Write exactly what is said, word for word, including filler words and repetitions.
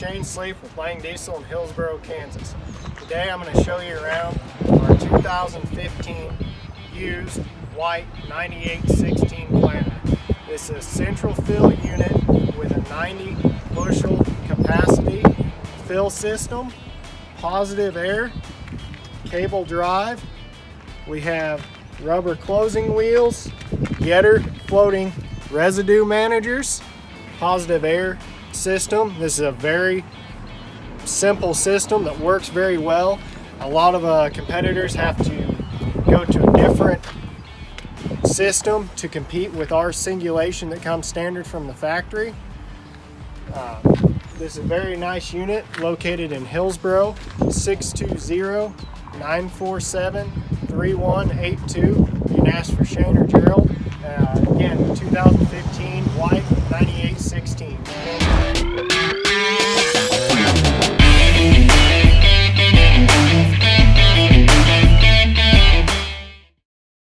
Shane Sleep with Lang Diesel in Hillsboro, Kansas. Today I'm going to show you around our two thousand fifteen used white ninety-eight sixteen planter. This is a central fill unit with a ninety bushel capacity fill system, positive air, cable drive. We have rubber closing wheels, Getter floating residue managers, positive air system. This is a very simple system that works very well. A lot of uh, competitors have to go to a different system to compete with our singulation that comes standard from the factory. Uh, this is a very nice unit located in Hillsboro. Six two zero, nine four seven, three one eight two. You can ask for Shane or Gerald. Uh, again, two thousand fifteen white ninety-eight sixteen.